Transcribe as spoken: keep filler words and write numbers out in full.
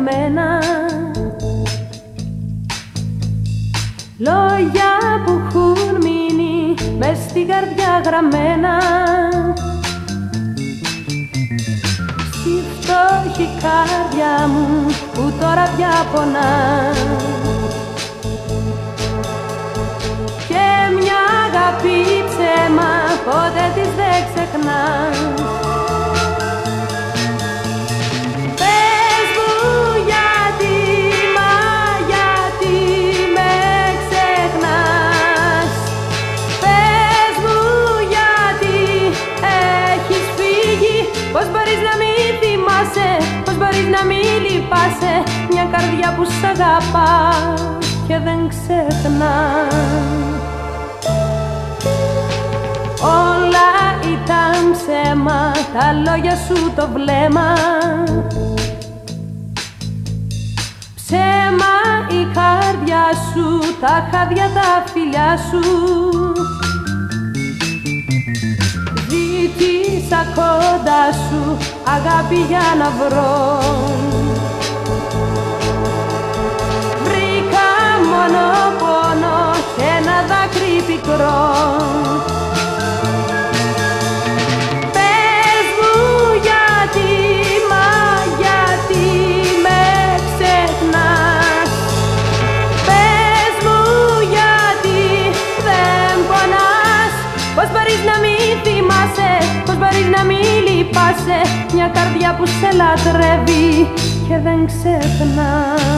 γραμμένα, λόγια που έχουν μείνει μες στην καρδιά γραμμένα. Στη φτώχη καρδιά μου που τώρα πια πονά, και μια αγάπη ψέμα ποτέ της δεν ξεχνά. Πες μου γιατί, μα γιατί με ξεχνάς. Πες μου γιατί έχεις φύγει. Πώς μπορείς να μην θυμάσαι, πώς μπορείς να μην λυπάσαι μια καρδιά που σ' αγαπά και δεν ξεχνά. Όλα ήταν ψέμα, τα λόγια σου, το βλέμμα. Ψέμα η καρδιά σου, τα χάδια τα φιλιά σου. Ζήτησα κοντά σου αγάπη για να βρω. Βρήκα μόνο πόνο και ένα δάκρυ πικρό. Πες μου γιατί, μα γιατί με ξεχνάς. Πες μου γιατί δεν πονάς. Πώς μπορείς να μην θυμάσαι, πώς μπορείς να μην λυπάσαι μια καρδιά που σε λατρεύει και δεν ξεχνά.